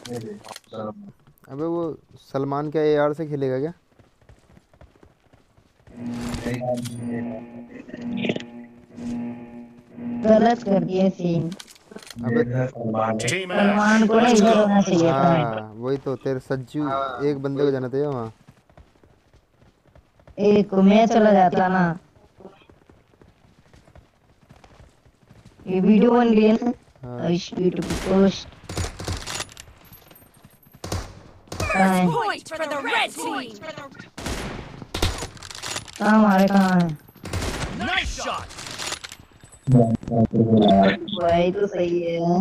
अबे वो सलमान क्या एआर से खेलेगा क्या? गलत कर दिया सीन। अबे Team Ash, सलमान को ना let's इधर go. होना चाहिए था। हाँ वही तो, तेरे सज्जू एक बंदे को जाना चाहिए वहाँ। एक मैं चला जाता ना। ये वीडियो बन रही है ना। हाँ ब्यूटीफुल पोस्ट। कहाँ है? Point for the red team. कहाँ हमारे कहाँ है? Nice shot. वही तो सही है।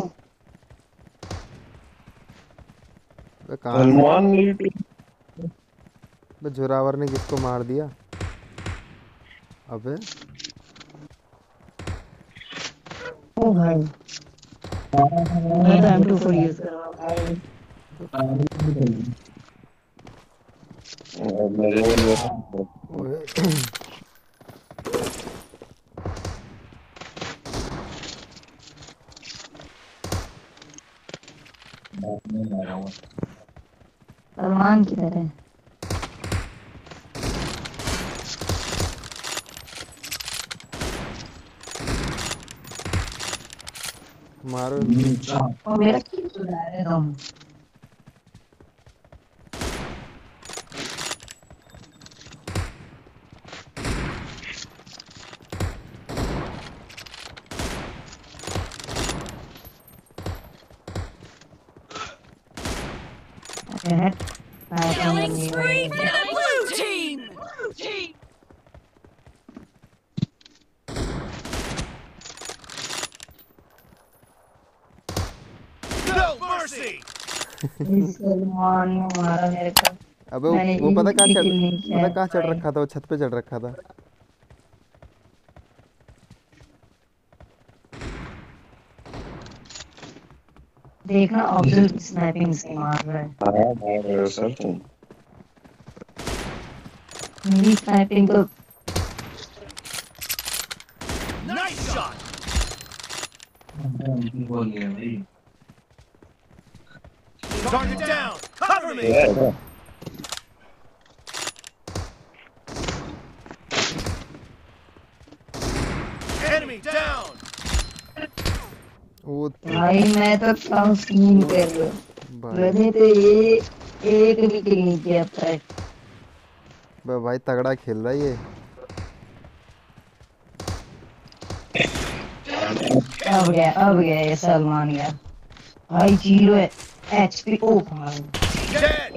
अबे कहाँ से? सलमान ने अबे जोरावर ने किसको मार दिया? अबे ओ भाई मैं तो M24 यूज कर रहा हूँ भाई। ओए सलमान किधर है? मारो। ओ मेरा किल चुरा रहे तुम। Killing spree for the blue team. No mercy. Salman ने मारा मेरे को। अबे मैंने वो पता एक कहाँ भी चढ़ किल नहीं किया पता है कहाँ चढ़ भाई। रखा था? वो छत पे चढ़ रखा था। देखना ऑब्जर्व स्नाइपिंग से मार रहा है। मेरी स्नाइपिंग तो Nice shot. Target down. Cover me. Enemy down. वो भाई मैं तो कम सीन कर रहा हूँ। भाई मैंने तो ये एक भी किल नहीं किया अब तक। भाई तगड़ा खेल रहा है ये। अब गया ये सलमान गया। भाई 0 HP। ओ भाई Dead.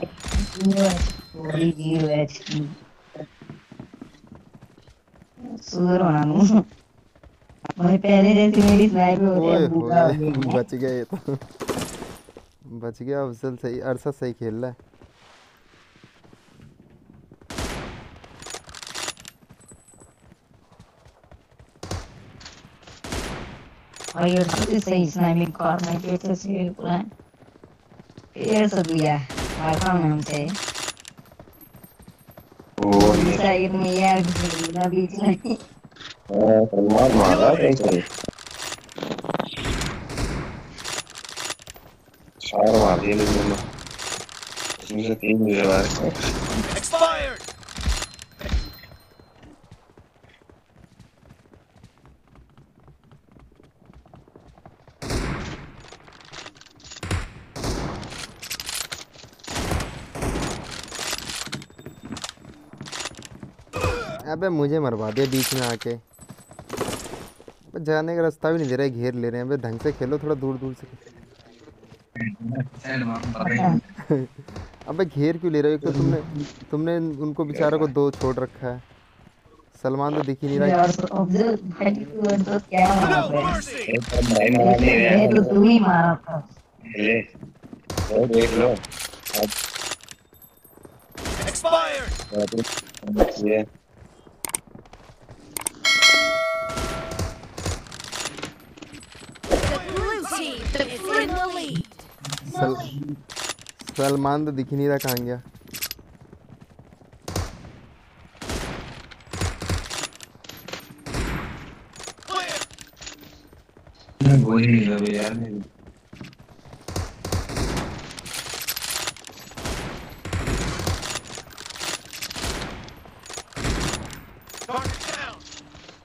0 HP। सुधर होना नू। भाई पहले जैसी मेरी स्नाइपर होती है ओए बूढ़ा होए हो गया। बच गया ये तो। बच गया अफजल। सही, अरशद सही खेल रहा है। भाई ये सबसे सही स्नाइपिंग करने के अच्छे से पूरा ये सब लिया आखा में हमसे। साइड में यार ना बीच में। सलमान मारा है चार मार दिए लेकिन उसमें से 3 मुझे मारे। Expired. अबे मुझे मरवा दिया बीच में आके। अबे जाने का रास्ता भी नहीं दे रहा है, घेर ले रहे हैं। अबे ढंग से खेलो, थोड़ा दूर दूर से। अबे घेर क्यों ले रहे हो? एक तो तुमने तुमने उनको बेचारों को 2 छोड़ रखा है। सलमान तो दिख ही नहीं रहा। यार तो ऑब्जर्व भाई तो क्या मारा No है? mercy. भाई मार नहीं रहे ये तो तू ही मारा था। ले वो देख लो Expired. ये The blue team is in the lead. Salman तो दिख ही नहीं रहा, कहाँ गया? गोली नहीं लगे यार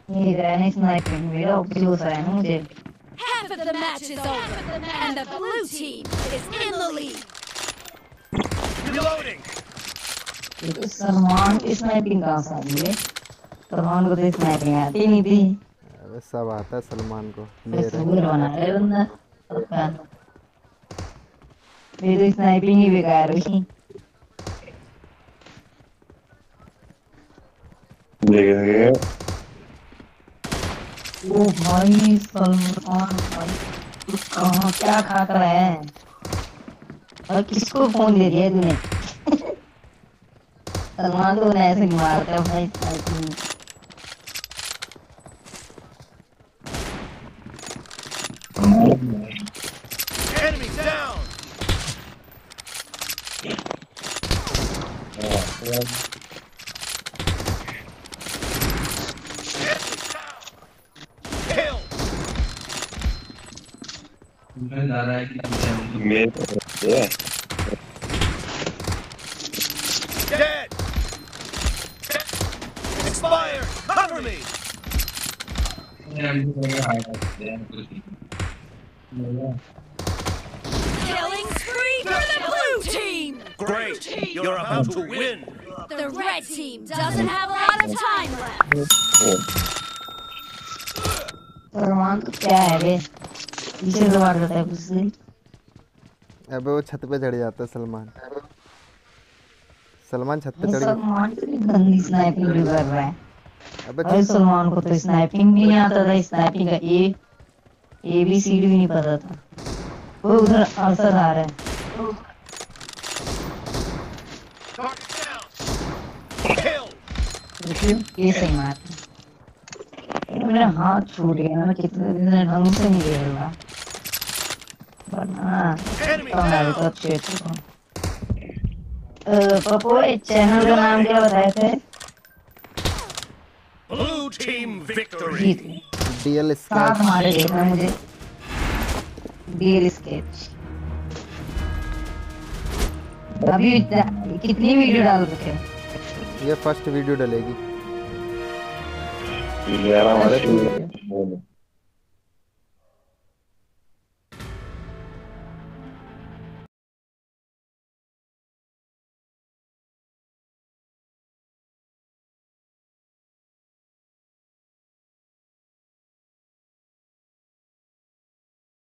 ये रहने स्नाइपिंग मेरा ऑब्जूस है ना मुझे। Half of the match is over, and the blue team is in the lead. Reloading. ये तो सलमान की स्नाइपिंग कहाँ से आई है? सलमान को तो स्नाइपिंग आती नहीं थी। अबे सब आता है सलमान को, बस मेरे सूर बना है बंदा। अपना मेरी तो स्नाइपिंग ही बेकार हुई। देखेंगे। ओ भाई सलमान भाई तू कहाँ क्या खा कर है? और किसको फोन दे दिया तूने? सलमान को ऐसे नहीं मारता भाई sniping. Enemy down. Kill. Yeah. Dead. Expired. Cover me. Killing spree for the blue team. Great. You're about to win. The red team doesn't have a lot of time left. Salman तो क्या है बे? पीछे से मार देता है उससे। अबे वो छत पे चढ़ जाता है सलमान। सलमान छत पे चढ़ गया। सलमान कितनी गंदी स्नाइपिंग भी कर रहा है। अबे अरे सलमान को तो स्नाइपिंग भी नहीं आता था। स्नाइपिंग का ABCD भी नहीं पता था। वो उधर असर आ रहा है। Target down. Kill. देखिए ये सही मार। मेरा हाथ छूट गया ना, मैं कितने दिन से ढंग से नहीं खेल रहा। वरना Enemy तो मैं भी down. तो अच्छे चुका हूँ। पप्पू इस चैनल का नाम क्या बताए थे? Blue team victory. जीत गए। डीएल साथ स्कैच। हमारे देखना मुझे। DL sketch. अभी कितनी वीडियो डाल रखे हो? ये फर्स्ट वीडियो डलेगी। यार हमारे